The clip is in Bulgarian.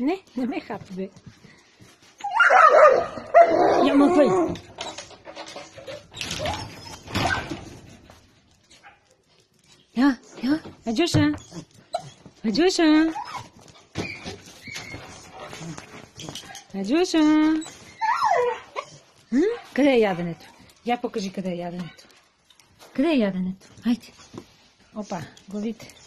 Не ме хапи, бе. Я махай. Я, Аджуша. Аджуша. Аджуша. Къде е яденето? Я покажи къде е яденето. Къде е яденето? Хайде. Опа, главите.